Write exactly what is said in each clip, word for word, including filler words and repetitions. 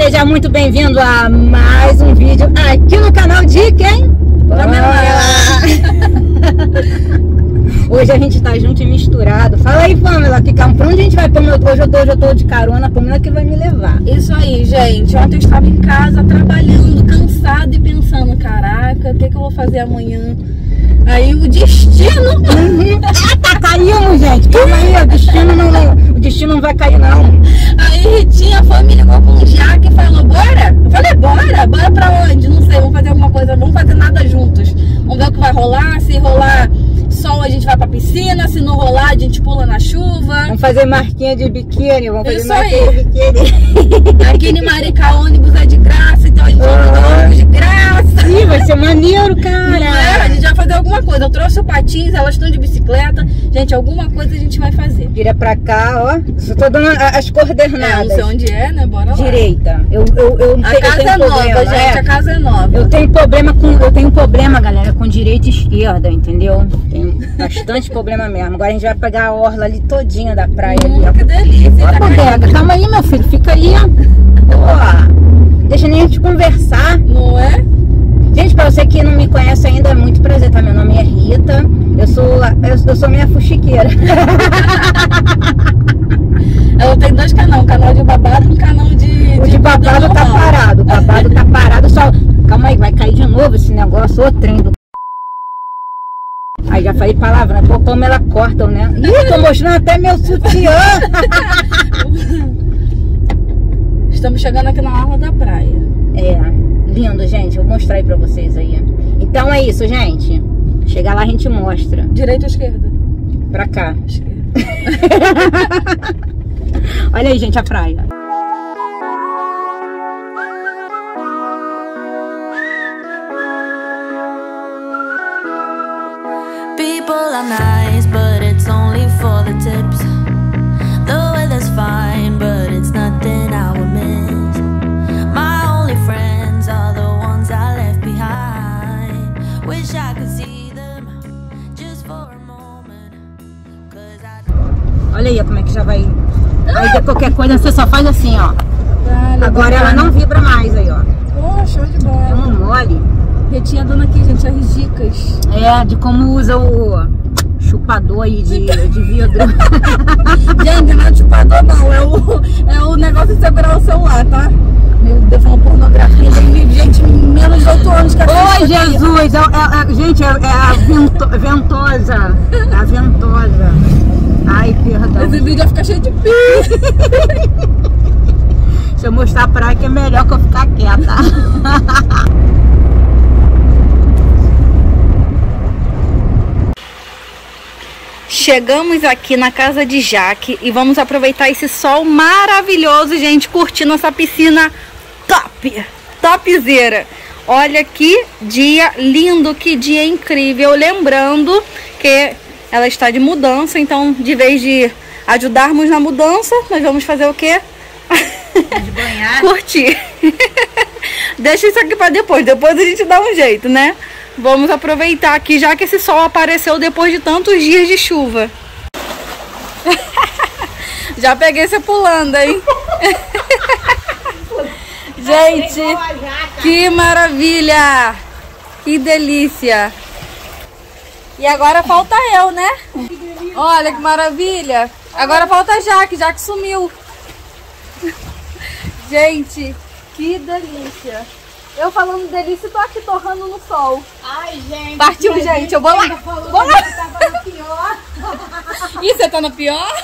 Seja muito bem-vindo a mais um vídeo aqui no canal de quem? Pamela! Hoje a gente tá junto e misturado. Fala aí, Pamela, que calma, pra onde a gente vai? Pamela, hoje eu tô, hoje eu tô de carona, a Pamela que vai me levar. Isso aí, gente. Ontem eu estava em casa trabalhando, cansada e pensando, caraca, o que, que eu vou fazer amanhã? Aí o destino... Uhum. Ah, tá, caímos, gente. Calma aí, o destino não, não, o destino não vai cair, não. Aí Ritinha, a família ligou com o Jaque e falou, bora? Eu falei, bora? Bora pra onde? Não sei, vamos fazer alguma coisa, vamos fazer nada juntos. Vamos ver o que vai rolar, se rolar sol a gente vai pra piscina, se não rolar a gente pula na chuva. Vamos fazer marquinha de biquíni, vamos fazer Isso marquinha aí. de biquíni. Aqui em Maricá ônibus é de graça, então a gente vai fazer ônibus de graça. Ih, vai ser maneiro, cara. Não é? A gente vai fazer alguma coisa. Eu trouxe o patins, elas estão de bicicleta. Gente, alguma coisa a gente vai fazer. Vira pra cá, ó. Só tô dando as É, coordenadas. não sei onde é, né? Bora lá. Direita. Eu, eu, eu, A eu casa tenho é nova, problema, gente. é. A casa é nova. Eu tenho problema com, eu tenho problema, galera, com direita e esquerda, entendeu? Tenho bastante problema mesmo. Agora a gente vai pegar a orla ali todinha da praia. Hum, ali, ó. que delícia. Ó, Tá bodega, calma aí, meu filho, fica aí, ó. Ó, deixa nem a gente conversar. Não é? Gente, pra você que não me conhece ainda, é muito prazer, tá? Meu nome é Rita. Eu sou, eu, eu sou minha fuxiqueira. Ela tem dois canais, um canal de babado e um canal de... O de babado tá parado, o babado tá parado, só... Calma aí, vai cair de novo esse negócio, ô trem do... Aí já falei palavra, pô, como ela corta, né? Ih, tô mostrando até meu sutiã! Estamos chegando aqui na orla da praia. É, lindo, gente, eu vou mostrar aí pra vocês aí. Então é isso, gente. Chegar lá a gente mostra. Direita ou esquerda? Pra cá. Esquerda. Olha aí, gente, a praia. People are nice, but it's only for the tips. The weather's fine, but it's nothing I would miss. My only friends are the ones I left behind. Wish I could see them just for a moment. 'Cause I... Olha aí como é que já vai. Aí de qualquer coisa você só faz assim, ó. Vale, Agora ela não vibra mais aí, ó. Oh, show de É bola. um mole. Retinha dando aqui, gente, as dicas. É, de como usa o chupador aí de, de vidro. Gente, não é chupador não, é o, é o negócio de segurar o celular, tá? Meu Deus, falando pornografia, tem gente menos de oito anos que assiste. Oi, Jesus! É, é, é, gente, é, é a vento, ventosa. É a ventosa. Ai, perdão. Esse vídeo vai ficar cheio de pi. Deixa eu mostrar a praia que é melhor que eu ficar quieta. Chegamos aqui na casa de Jaque e vamos aproveitar esse sol maravilhoso, gente, curtindo essa piscina top, topzera. Olha que dia lindo, que dia incrível. Lembrando que ela está de mudança, então de vez de ajudarmos na mudança, nós vamos fazer o quê? De banhar. Curtir. Deixa isso aqui para depois, depois a gente dá um jeito, né? Vamos aproveitar aqui, já que esse sol apareceu depois de tantos dias de chuva. Já peguei você pulando, hein? Gente, que maravilha! Que delícia! E agora falta eu, né? Olha que maravilha! Agora falta a Jaque, Jaque sumiu. Gente, que delícia! Eu falando delícia, tô aqui torrando no sol. Ai, gente. Partiu, gente. gente. Eu vou lá. Vou lá. Tava na pior. Ih, você tá na pior?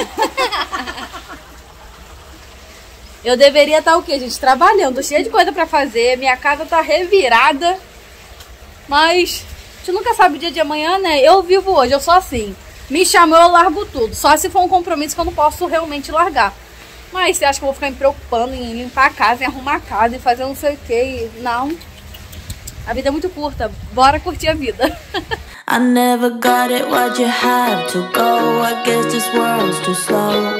Eu deveria estar o quê, gente? Trabalhando, cheia de coisa pra fazer. Minha casa tá revirada. Mas a gente nunca sabe o dia de amanhã, né? Eu vivo hoje, eu sou assim. Me chamou, eu largo tudo. Só se for um compromisso que eu não posso realmente largar. Mas você acha que eu vou ficar me preocupando em limpar a casa, em arrumar a casa e fazer não sei o que? Não. A vida é muito curta. Bora curtir a vida. I never got it, why'd you have to go? I guess this world's too slow.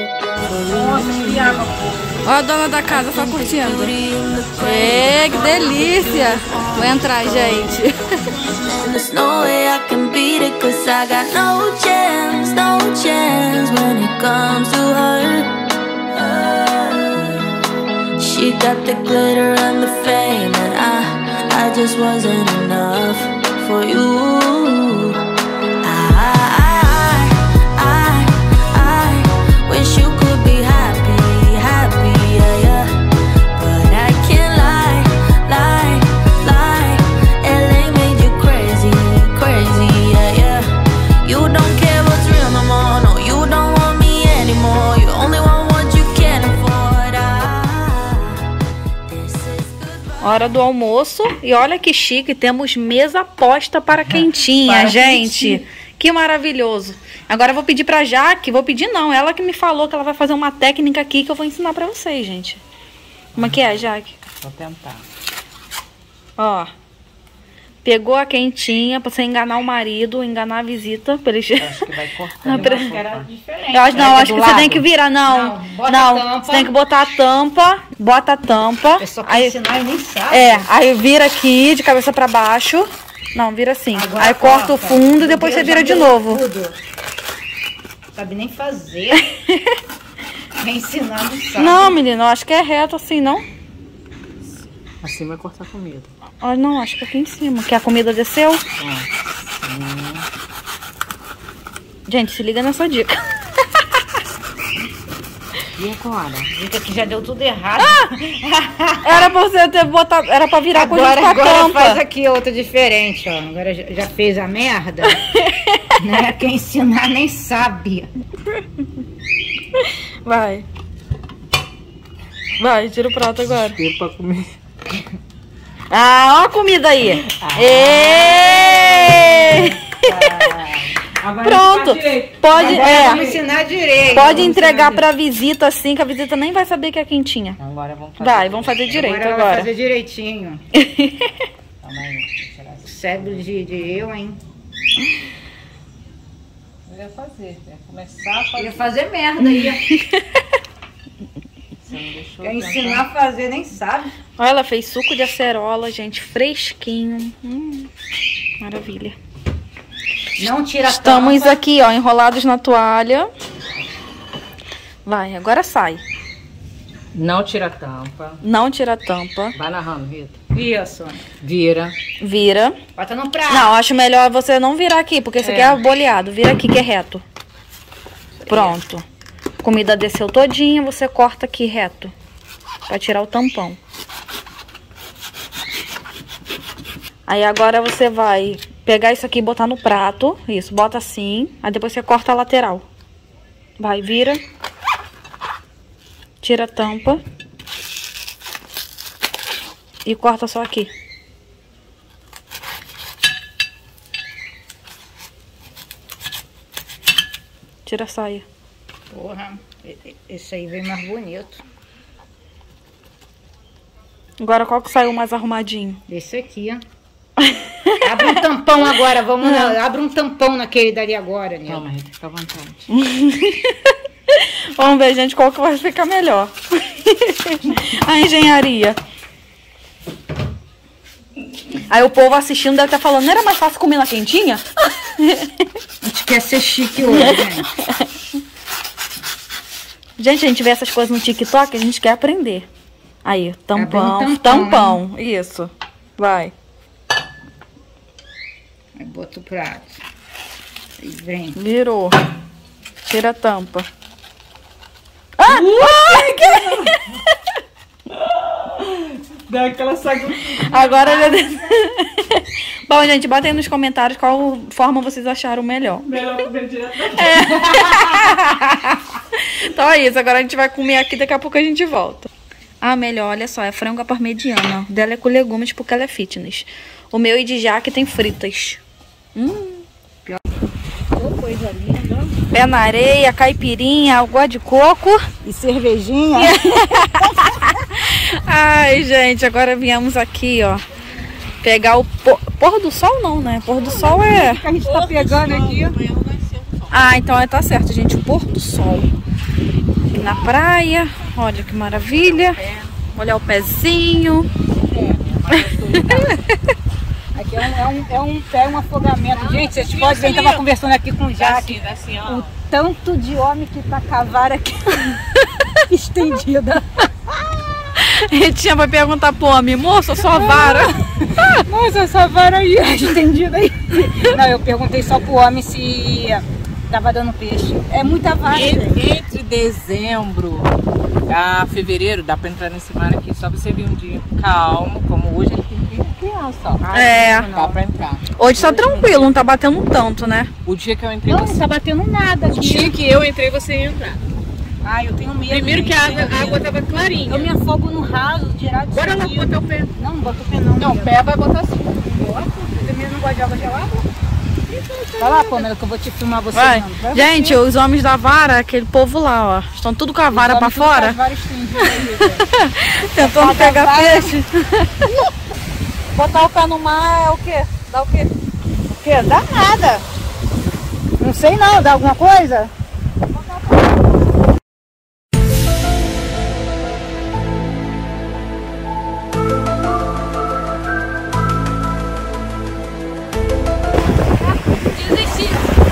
Ó a dona da casa só curtindo. É, que delícia. Vou entrar, gente. There's no way I can beat it, 'cause I got no chance, no chance when it comes to her. She got the glitter and the fame, and I, I just wasn't enough for you. I, I, I wish you could be happy, happy, yeah, yeah. But I can't lie, lie, lie. L A made you crazy, crazy, yeah, yeah. You don't care what's real no more, no, you don't want me anymore. You only want what you can afford. Ah, this is goodbye. Hora do almoço. E olha que chique, temos mesa posta para quentinha, Para gente. quentinha. Que maravilhoso. Agora eu vou pedir pra Jaque, vou pedir não, ela que me falou que ela vai fazer uma técnica aqui que eu vou ensinar pra vocês, gente. Como é que é, Jaque? Vou tentar. Ó, pegou a quentinha pra você enganar o marido, enganar a visita. Pra eles... Acho que vai cortar. Ah, pra- Eu acho que era diferente. Eu acho, não, Vai acho do que você lado. tem que virar, não. Não, bota Não, a tampa. você tem que botar a tampa, bota a tampa. A pessoa quer Aí, ensinar e nem sabe. é, aí vira aqui de cabeça pra baixo. Não, vira assim. Agora Aí corta o fundo e Meu depois você Deus, vira já de virou novo. tudo. Sabe nem fazer. Quer ensinar, não sabe. Não, menino, eu acho que é reto assim, não? Assim vai cortar comida. Ah, não, acho que aqui em cima, que a comida desceu. Gente, se liga nessa dica. E agora? Dica que já deu tudo errado. Era pra você ter botado, era pra virar coisa Agora, com a agora tampa. faz aqui outra diferente, ó. Agora já, já fez a merda. Né? Quem ensinar nem sabe. Vai. Vai, tira o prato agora. Espero pra comer. Ah, ó a comida aí. Ah. Ê! Agora Pronto. faz direito. Pode, Agora é, vamos ensinar direito. pode Vamos entregar ensinar pra visita assim, que a visita nem vai saber que é quentinha. direito. Agora vamos fazer. Vai, vamos fazer direito agora. ela agora. Vai fazer direitinho. Calma aí. Cérebro de, de eu, hein? Eu ia fazer, ia começar a fazer. Ia fazer merda aí. Você não deixou Quer eu ensinar a fazer, nem sabe. Olha, ela fez suco de acerola, gente, fresquinho. Hum, maravilha. Não tira a Estamos tampa. aqui, ó, enrolados na toalha. Vai, agora sai. Não tira a tampa. Não tira a tampa. Vai narrando, Rita. Isso. Vira. Vira. Bota no prato. Não, acho melhor você não virar aqui, porque isso aqui é boleado. Vira aqui que é reto. Pronto. Comida desceu todinha, você corta aqui reto. Pra tirar o tampão. Aí agora você vai pegar isso aqui e botar no prato. Isso, bota assim. Aí depois você corta a lateral. Vai, vira. Tira a tampa. E corta só aqui. Tira a saia. Porra, e- e- esse aí veio mais bonito. Agora qual que saiu mais arrumadinho? Esse aqui, ó. Abre um tampão agora, vamos lá. Abre um tampão naquele dali agora, né? Toma, Rita, fica à vontade. Vamos ver, gente, qual que vai ficar melhor. A engenharia. Aí o povo assistindo deve estar falando, não era mais fácil comer na quentinha? A gente quer ser chique hoje, gente. Gente, a gente vê essas coisas no TikTok, a gente quer aprender. Aí, tampão, Abre um tampão, tampão, isso. Vai. Aí bota o prato. Aí vem. Virou. Tira a tampa. Ah! Ai, que... Dá aquela saga. Agora... Bom, gente, bota aí nos comentários qual forma vocês acharam melhor. Melhor comer direto. Então é isso, agora a gente vai comer aqui, daqui a pouco a gente volta. Ah, melhor, olha só, é frango à parmegiana. O dela é com legumes porque ela é fitness. O meu e de Jaque tem fritas. Hum. Coisa linda. Pé na areia, caipirinha, água de coco. E cervejinha. Ai, gente, agora viemos aqui, ó. Pegar o pôr, pôr do sol não, né? Pôr do sol é... que a gente tá pegando aqui. Ah, então é, tá certo, gente. O pôr do sol. Aqui na praia. Olha que maravilha. Olha o pezinho. Aqui é um, é um, é um, é um afogamento. Gente, vocês podem ver, a gente tava conversando aqui com o Jaque. O tanto de homem que tá com a vara aqui estendida. Ritinha vai perguntar pro homem, moça, sua vara. Moça, essa vara aí, estendida aí. Não, eu perguntei só pro homem se tava dando peixe. É muita vara. Entre, entre dezembro a fevereiro, dá pra entrar nesse mar aqui. Só você vir um dia calmo, como hoje ele tem que criança, ó. É. Dá pra entrar. Hoje tá tranquilo, não tá batendo tanto, né? O dia que eu entrei, Não, você... não tá batendo nada o aqui. dia que eu entrei, você ia entrar. Ai, eu tenho medo. Primeiro que a água, gente, a água tava clarinha. eu me afogo no raso, direto. Bora lá botar o pé. Não, não bota o pé não. Não, o mulher. pé vai botar assim. Bota. Você também não gosta de água gelada? Vai lá, Pamela, que eu vou te filmar você. Vai. não. Vai Gente, você. os homens da vara, aquele povo lá, ó. Estão tudo com a vara Os pra homens tudo com fora. as varas estendidas aí, gente. Tentando Botar pegar vara. peixe. Botar o pé no mar é o quê? Dá o quê? O quê? Dá nada. Não sei não, dá alguma coisa? Desisti.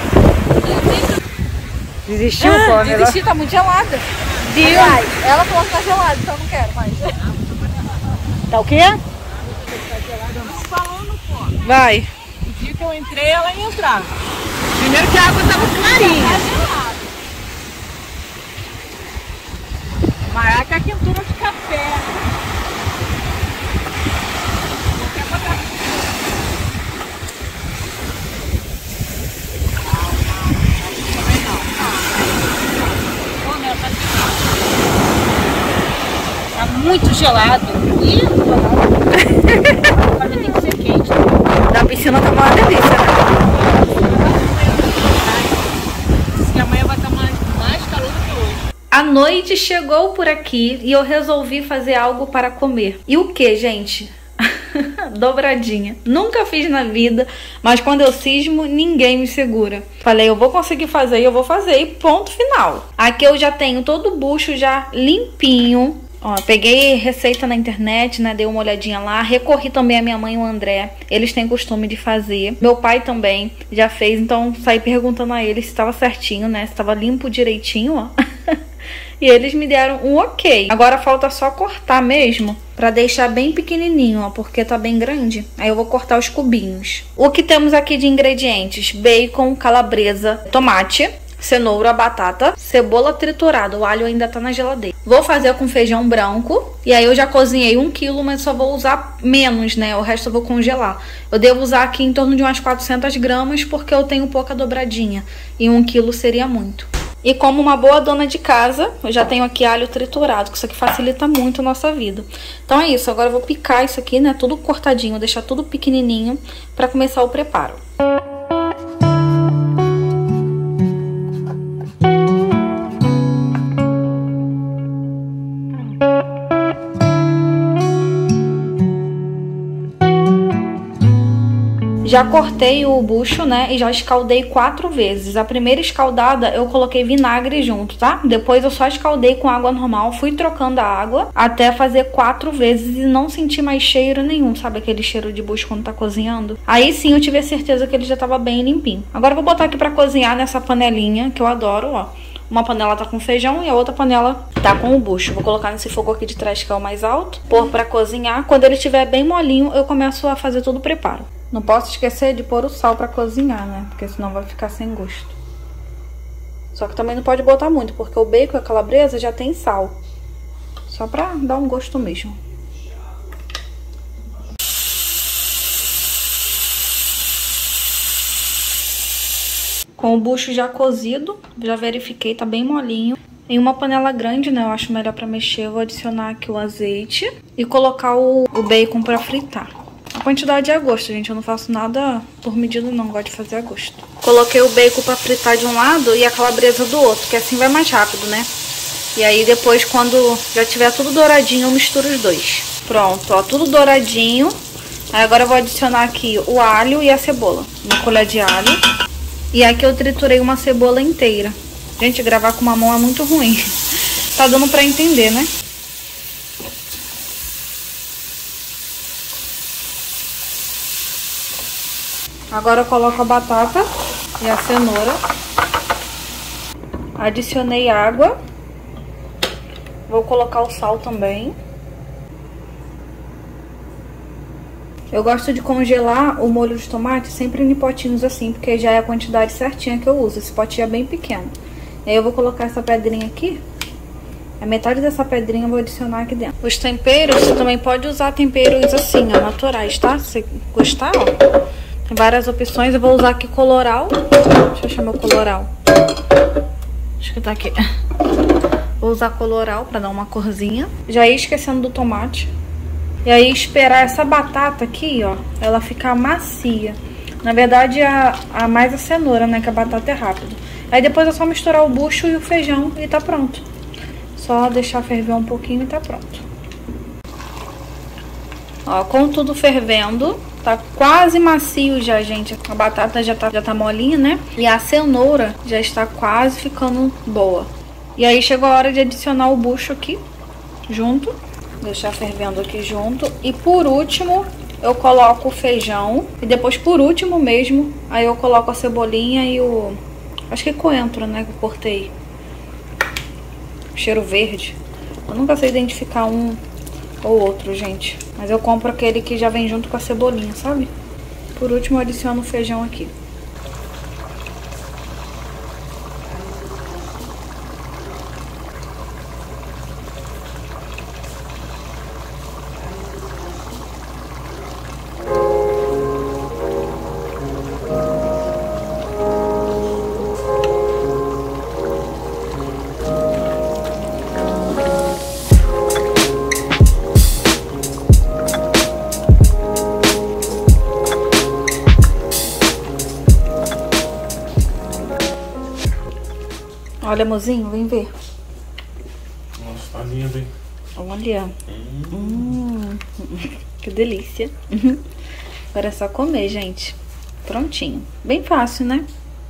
Desistiu, Ah, Pamela? desisti, tá muito gelada. Deus. Ela falou que tá gelada, então eu não quero mais. Tá o quê? Vai. O dia que eu entrei, ela ia entrar. Primeiro que a água tava clarinha. Maior que a quentura de café. Tá muito gelado. Ih, não vou não. Agora tem que ser quente. Da piscina tá uma delícia, né? Diz que amanhã vai estar mais, mais calor do que hoje. A noite chegou por aqui e eu resolvi fazer algo para comer. E o que, gente? Dobradinha. Nunca fiz na vida, mas quando eu cismo, ninguém me segura. Falei, eu vou conseguir fazer e eu vou fazer e ponto final. Aqui eu já tenho todo o bucho já limpinho. Ó, peguei receita na internet, né? Dei uma olhadinha lá. Recorri também a minha mãe e o André. Eles têm costume de fazer. Meu pai também já fez, então saí perguntando a eles se estava certinho, né? Se estava limpo direitinho, ó. E eles me deram um ok. Agora falta só cortar mesmo, pra deixar bem pequenininho, ó, porque tá bem grande. Aí eu vou cortar os cubinhos. O que temos aqui de ingredientes? Bacon, calabresa, tomate, cenoura, batata, cebola triturada. O alho ainda tá na geladeira. Vou fazer com feijão branco. E aí eu já cozinhei um quilo, mas só vou usar menos, né? O resto eu vou congelar. Eu devo usar aqui em torno de umas quatrocentas gramas, porque eu tenho pouca dobradinha. E um quilo seria muito. E como uma boa dona de casa, eu já tenho aqui alho triturado, que isso aqui facilita muito a nossa vida. Então é isso, agora eu vou picar isso aqui, né? Tudo cortadinho, deixar tudo pequenininho pra começar o preparo. Já cortei o bucho, né, e já escaldei quatro vezes. A primeira escaldada eu coloquei vinagre junto, tá? Depois eu só escaldei com água normal, fui trocando a água até fazer quatro vezes e não senti mais cheiro nenhum, sabe aquele cheiro de bucho quando tá cozinhando? Aí sim eu tive a certeza que ele já tava bem limpinho. Agora eu vou botar aqui pra cozinhar nessa panelinha, que eu adoro, ó. Uma panela tá com feijão e a outra panela tá com o bucho. Vou colocar nesse fogo aqui de trás, que é o mais alto, pôr pra cozinhar. Quando ele estiver bem molinho, eu começo a fazer todo o preparo. Não posso esquecer de pôr o sal pra cozinhar, né? Porque senão vai ficar sem gosto. Só que também não pode botar muito, porque o bacon e a calabresa já tem sal. Só pra dar um gosto mesmo. Com o bucho já cozido, já verifiquei, tá bem molinho. Em uma panela grande, né, eu acho melhor pra mexer, eu vou adicionar aqui o azeite e colocar o, o bacon pra fritar. A quantidade é a gosto, gente, eu não faço nada por medida não, gosto de fazer a gosto. Coloquei o bacon pra fritar de um lado e a calabresa do outro, que assim vai mais rápido, né? E aí depois, quando já tiver tudo douradinho, eu misturo os dois. Pronto, ó, tudo douradinho. Aí agora eu vou adicionar aqui o alho e a cebola. Uma colher de alho. E aqui eu triturei uma cebola inteira. Gente, gravar com uma mão é muito ruim. Tá dando pra entender, né? Agora eu coloco a batata e a cenoura. Adicionei água. Vou colocar o sal também. Eu gosto de congelar o molho de tomate sempre em potinhos assim, porque já é a quantidade certinha que eu uso. Esse potinho é bem pequeno. E aí eu vou colocar essa pedrinha aqui. A metade dessa pedrinha eu vou adicionar aqui dentro. Os temperos, você também pode usar temperos assim, ó, naturais, tá? Se você gostar, ó. Tem várias opções. Eu vou usar aqui coloral. Deixa eu chamar o coloral. Acho que tá aqui. Vou usar coloral pra dar uma corzinha. Já ia esquecendo do tomate. E aí esperar essa batata aqui, ó, ela ficar macia. Na verdade, a, a mais a cenoura, né, que a batata é rápido. Aí depois é só misturar o bucho e o feijão e tá pronto. Só deixar ferver um pouquinho e tá pronto. Ó, com tudo fervendo, tá quase macio já, gente. A batata já tá, já tá molinha, né? E a cenoura já está quase ficando boa. E aí chegou a hora de adicionar o bucho aqui, junto. Deixar fervendo aqui junto. E por último, eu coloco o feijão. E depois, por último mesmo, aí eu coloco a cebolinha e o... acho que coentro, né, que eu cortei. Cheiro verde. Eu nunca sei identificar um ou outro, gente. Mas eu compro aquele que já vem junto com a cebolinha, sabe? Por último, eu adiciono o feijão aqui. Olha, mozinho, vem ver. Nossa, tá lindo, hein? Olha. Hum. Hum, que delícia. Agora é só comer, gente. Prontinho. Bem fácil, né?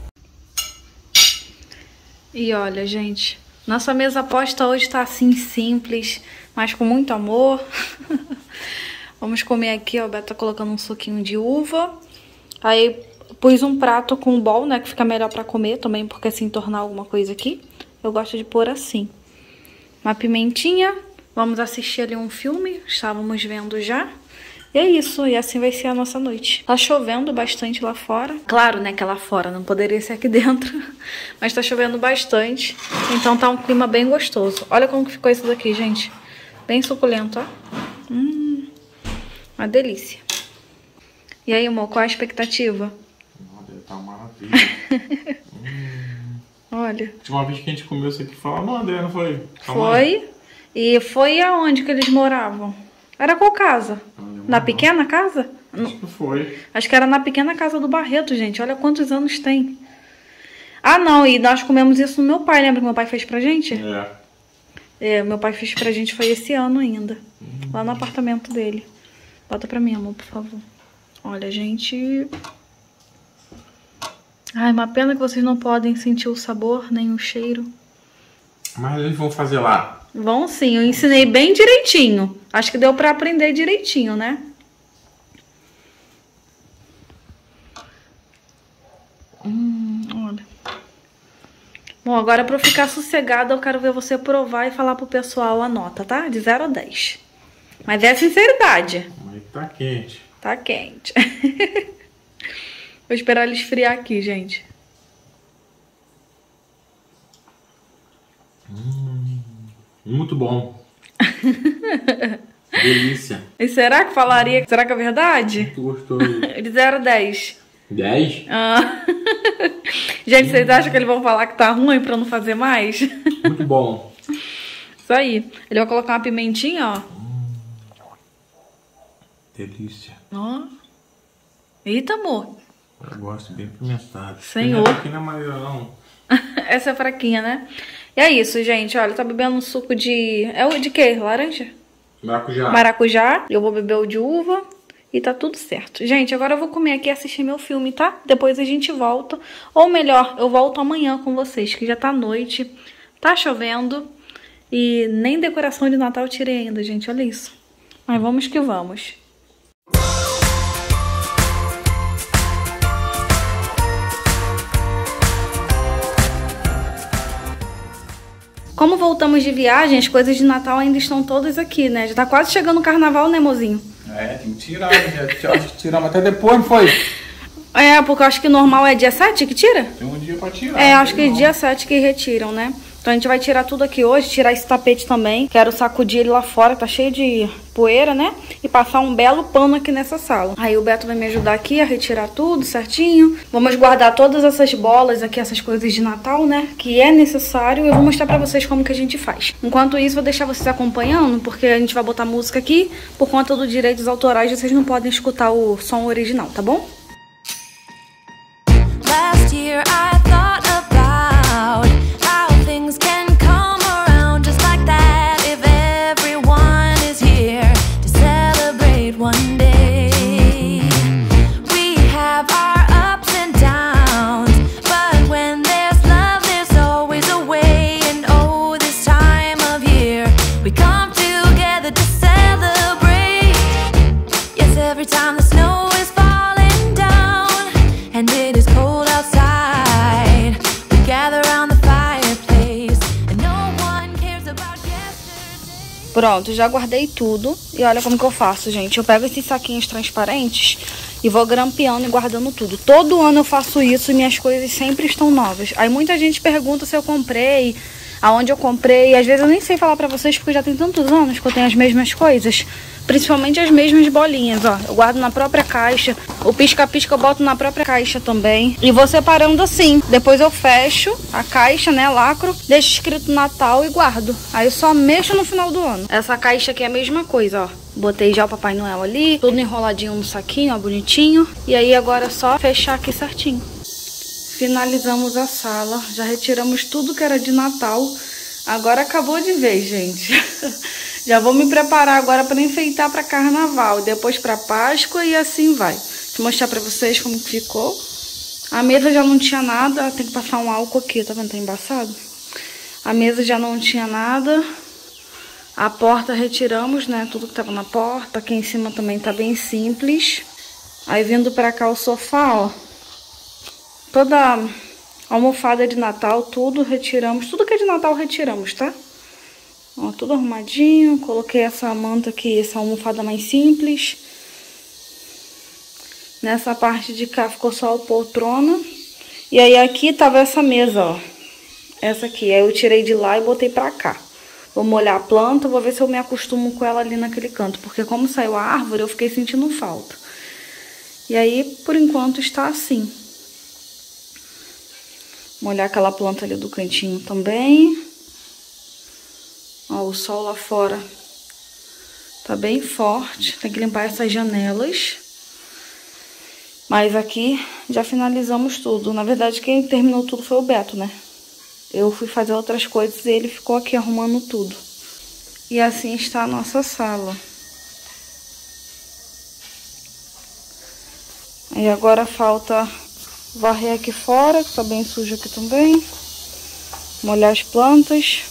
E olha, gente. Nossa mesa posta hoje tá assim, simples, mas com muito amor. Vamos comer aqui, ó. A Beto tá colocando um suquinho de uva. Aí... pus um prato com um bowl, né, que fica melhor pra comer também, porque assim, tornar alguma coisa aqui, eu gosto de pôr assim. Uma pimentinha, vamos assistir ali um filme, estávamos vendo já. E é isso, e assim vai ser a nossa noite. Tá chovendo bastante lá fora. Claro, né, que é lá fora, não poderia ser aqui dentro. Mas tá chovendo bastante, então tá um clima bem gostoso. Olha como que ficou isso daqui, gente. Bem suculento, ó. Hum, uma delícia. E aí, amor, qual a expectativa? Tá uma maravilha. hum. Olha. Uma vez que a gente comeu isso aqui, falou, não, André, não foi? Calma foi. Aí. E foi aonde que eles moravam? Era qual casa? Na não. pequena casa? Acho que foi. Acho que era na pequena casa do Barreto, gente. Olha quantos anos tem. Ah, não. E nós comemos isso no meu pai. Lembra que meu pai fez pra gente? É. É, meu pai fez pra gente foi esse ano ainda. Hum. Lá no apartamento dele. Bota pra mim, amor, por favor. Olha, gente... ai, uma pena que vocês não podem sentir o sabor, nem o cheiro. Mas eles vão fazer lá. Vão sim, eu ensinei bem direitinho. Acho que deu pra aprender direitinho, né? Hum, olha. Bom, agora pra eu ficar sossegada, eu quero ver você provar e falar pro pessoal a nota, tá? De zero a dez. Mas é sinceridade. Mas tá quente. Tá quente. Vou esperar ele esfriar aqui, gente. Hum, muito bom. Delícia. E será que falaria? Será que é verdade? Muito gostoso. De zero a dez. dez? Ah. Gente, hum. Vocês acham que eles vão falar que tá ruim pra não fazer mais? Muito bom. Isso aí. Ele vai colocar uma pimentinha, ó. Hum. Delícia. Ó. Eita, amor. Eu gosto bem pimentado. Senhor. Pimenta aqui não é maneira, não. Essa é fraquinha, né? E é isso, gente. Olha, tá bebendo um suco de... é o de quê? Laranja? Maracujá. Maracujá. Eu vou beber o de uva. E tá tudo certo. Gente, agora eu vou comer aqui e assistir meu filme, tá? Depois a gente volta. Ou melhor, eu volto amanhã com vocês, que já tá noite. Tá chovendo. E nem decoração de Natal eu tirei ainda, gente. Olha isso. Mas vamos que vamos. Como voltamos de viagem, as coisas de Natal ainda estão todas aqui, né? Já tá quase chegando o carnaval, né, mozinho? É, tem que tirar, já acho que tiramos até depois, não foi? É, porque eu acho que normal é dia sete que tira? Tem um dia pra tirar. É, acho que não. dia sete que retiram, né? Então a gente vai tirar tudo aqui hoje, tirar esse tapete também. Quero sacudir ele lá fora, tá cheio de poeira, né? E passar um belo pano aqui nessa sala. Aí o Beto vai me ajudar aqui a retirar tudo certinho. Vamos guardar todas essas bolas aqui, essas coisas de Natal, né? Que é necessário. Eu vou mostrar pra vocês como que a gente faz. Enquanto isso, vou deixar vocês acompanhando, porque a gente vai botar música aqui. Por conta dos direitos autorais, vocês não podem escutar o som original, tá bom? Last year I thought about how things can come around just like that if everyone is here to celebrate one day. We have our ups and downs, but when there's love there's always a way. And oh, this time of year we come together to celebrate. Yes, every time the snow is falling down and it is cold outside, we gather around the fireplace and no one cares about yesterday. Pronto, já guardei tudo. E olha como que eu faço, gente. Eu pego esses saquinhos transparentes e vou grampeando e guardando tudo. Todo ano eu faço isso e minhas coisas sempre estão novas. Aí muita gente pergunta se eu comprei, aonde eu comprei. E às vezes eu nem sei falar pra vocês porque já tem tantos anos que eu tenho as mesmas coisas. Principalmente as mesmas bolinhas, ó. Eu guardo na própria caixa. O pisca-pisca eu boto na própria caixa também. E vou separando assim. Depois eu fecho a caixa, né, lacro, deixo escrito Natal e guardo. Aí eu só mexo no final do ano. Essa caixa aqui é a mesma coisa, ó. Botei já o Papai Noel ali, tudo enroladinho no saquinho, ó, bonitinho. E aí agora é só fechar aqui certinho. Finalizamos a sala. Já retiramos tudo que era de Natal. Agora acabou de vez, gente. Já vou me preparar agora para enfeitar para Carnaval, depois para Páscoa e assim vai. Vou mostrar para vocês como ficou. A mesa já não tinha nada, tem que passar um álcool aqui, tá vendo? Tá embaçado. A mesa já não tinha nada. A porta retiramos, né? Tudo que tava na porta. Aqui em cima também tá bem simples. Aí vindo para cá o sofá, ó. Toda a almofada de Natal, tudo retiramos. Tudo que é de Natal retiramos, tá? Ó, tudo arrumadinho. Coloquei essa manta aqui, essa almofada mais simples. Nessa parte de cá ficou só a poltrona. E aí aqui tava essa mesa, ó. Essa aqui. Aí eu tirei de lá e botei pra cá. Vou molhar a planta, vou ver se eu me acostumo com ela ali naquele canto. Porque como saiu a árvore, eu fiquei sentindo falta. E aí, por enquanto, está assim. Molhar aquela planta ali do cantinho também. Ó, o sol lá fora tá bem forte. Tem que limpar essas janelas. Mas aqui já finalizamos tudo. Na verdade, quem terminou tudo foi o Beto, né? Eu fui fazer outras coisas e ele ficou aqui arrumando tudo. E assim está a nossa sala. E agora falta varrer aqui fora, que tá bem sujo aqui também. Molhar as plantas.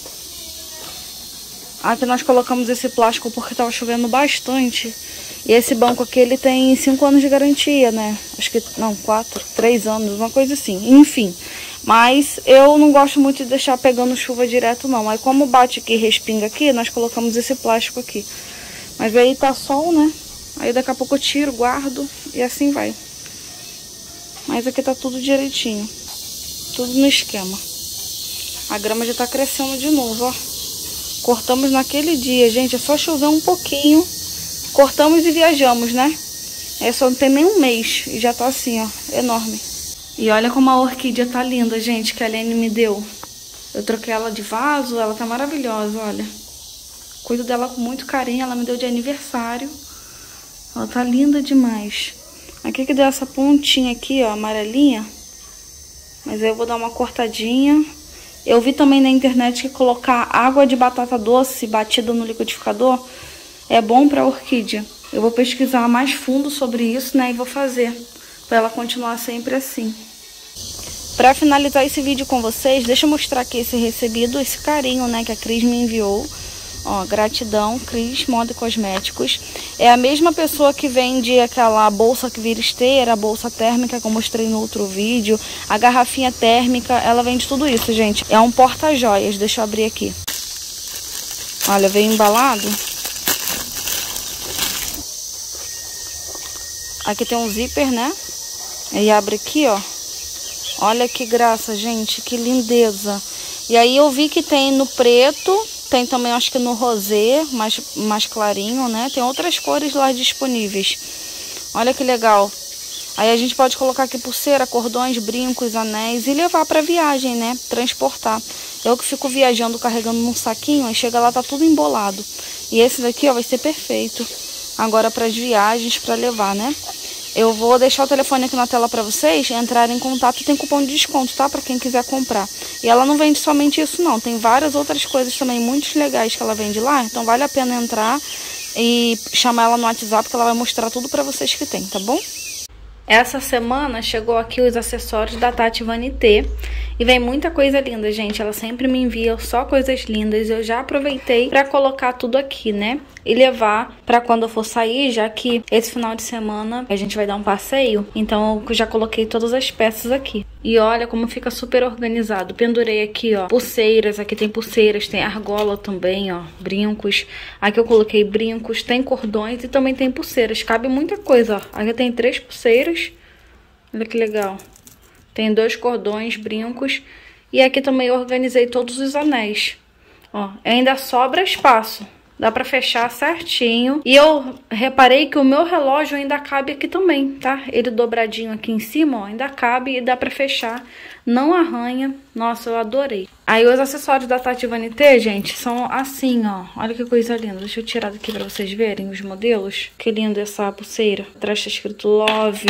Aqui nós colocamos esse plástico porque tava chovendo bastante. E esse banco aqui, ele tem cinco anos de garantia, né? Acho que, não, quatro, três anos, uma coisa assim. Enfim, mas eu não gosto muito de deixar pegando chuva direto, não. Aí como bate aqui e respinga aqui, nós colocamos esse plástico aqui. Mas aí tá sol, né? Aí daqui a pouco eu tiro, guardo e assim vai. Mas aqui tá tudo direitinho. Tudo no esquema. A grama já tá crescendo de novo, ó. Cortamos naquele dia, gente. É só chover um pouquinho. Cortamos e viajamos, né? É só não tem nem um mês. E já tá assim, ó. Enorme. E olha como a orquídea tá linda, gente. Que a Lene me deu. Eu troquei ela de vaso. Ela tá maravilhosa, olha. Cuido dela com muito carinho. Ela me deu de aniversário. Ela tá linda demais. Aqui que deu essa pontinha aqui, ó. Amarelinha. Mas aí eu vou dar uma cortadinha. Eu vi também na internet que colocar água de batata doce batida no liquidificador é bom para a orquídea. Eu vou pesquisar mais fundo sobre isso, né, e vou fazer para ela continuar sempre assim. Para finalizar esse vídeo com vocês, deixa eu mostrar aqui esse recebido, esse carinho, né, que a Cris me enviou. Ó, gratidão, Cris, Moda e Cosméticos. É a mesma pessoa que vende aquela bolsa que vira esteira, a bolsa térmica que eu mostrei no outro vídeo, a garrafinha térmica, ela vende tudo isso, gente. É um porta-joias, deixa eu abrir aqui. Olha, veio embalado. Aqui tem um zíper, né? E abre aqui, ó. Olha que graça, gente, que lindeza. E aí eu vi que tem no preto, tem também acho que no rosé, mais, mais clarinho, né? Tem outras cores lá disponíveis. Olha que legal. Aí a gente pode colocar aqui pulseira, cordões, brincos, anéis e levar pra viagem, né? Transportar. Eu que fico viajando, carregando num saquinho, aí chega lá, tá tudo embolado. E esse daqui, ó, vai ser perfeito. Agora pras viagens, pra levar, né? Eu vou deixar o telefone aqui na tela pra vocês entrarem em contato. Tem cupom de desconto, tá? Pra quem quiser comprar. E ela não vende somente isso, não. Tem várias outras coisas também muito legais que ela vende lá. Então vale a pena entrar e chamar ela no WhatsApp, que ela vai mostrar tudo pra vocês que tem, tá bom? Essa semana chegou aqui os acessórios da Tati Vanité. E vem muita coisa linda, gente. Ela sempre me envia só coisas lindas. Eu já aproveitei pra colocar tudo aqui, né? E levar pra quando eu for sair, já que esse final de semana a gente vai dar um passeio. Então eu já coloquei todas as peças aqui. E olha como fica super organizado. Pendurei aqui, ó, pulseiras. Aqui tem pulseiras, tem argola também, ó, brincos. Aqui eu coloquei brincos, tem cordões e também tem pulseiras. Cabe muita coisa, ó. Aqui tem três pulseiras. Olha que legal. Tem dois cordões, brincos. E aqui também eu organizei todos os anéis. Ó, ainda sobra espaço. Dá pra fechar certinho. E eu reparei que o meu relógio ainda cabe aqui também, tá? Ele dobradinho aqui em cima, ó, ainda cabe e dá pra fechar. Não arranha. Nossa, eu adorei. Aí os acessórios da Tati Vanité, gente, são assim, ó. Olha que coisa linda. Deixa eu tirar daqui pra vocês verem os modelos. Que lindo essa pulseira. Atrás tá escrito Love.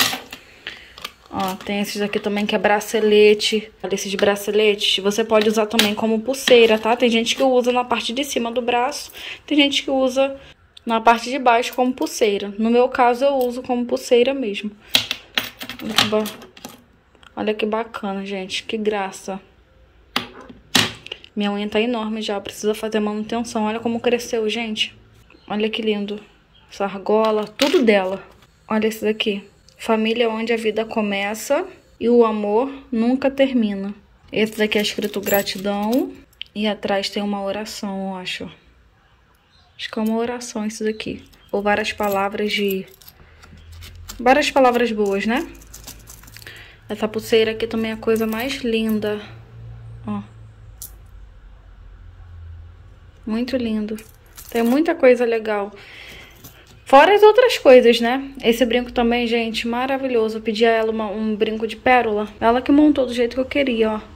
Ó, tem esses aqui também que é bracelete. Olha, esses braceletes você pode usar também como pulseira, tá? Tem gente que usa na parte de cima do braço. Tem gente que usa na parte de baixo como pulseira. No meu caso, eu uso como pulseira mesmo. Olha que, ba... Olha que bacana, gente. Que graça. Minha unha tá enorme já. Precisa fazer manutenção. Olha como cresceu, gente. Olha que lindo. Essa argola, tudo dela. Olha esse daqui. Família onde a vida começa e o amor nunca termina. Esse daqui é escrito gratidão. E atrás tem uma oração, eu acho. Acho que é uma oração isso daqui. Ou várias palavras de... Várias palavras boas, né? Essa pulseira aqui também é a coisa mais linda. Ó. Muito lindo. Tem muita coisa legal. Fora as outras coisas, né? Esse brinco também, gente, maravilhoso. Eu pedi a ela uma, um brinco de pérola. Ela que montou do jeito que eu queria, ó.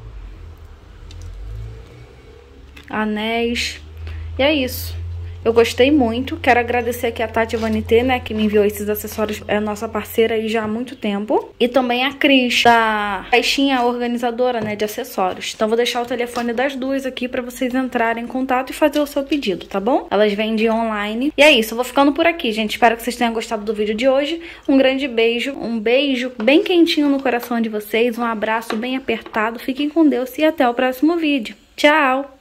Anéis. E é isso. Eu gostei muito. Quero agradecer aqui a Tati Vanité, né? Que me enviou esses acessórios. É nossa parceira aí já há muito tempo. E também a Cris, da caixinha organizadora, né? De acessórios. Então vou deixar o telefone das duas aqui pra vocês entrarem em contato e fazer o seu pedido, tá bom? Elas vendem online. E é isso. Eu vou ficando por aqui, gente. Espero que vocês tenham gostado do vídeo de hoje. Um grande beijo. Um beijo bem quentinho no coração de vocês. Um abraço bem apertado. Fiquem com Deus e até o próximo vídeo. Tchau!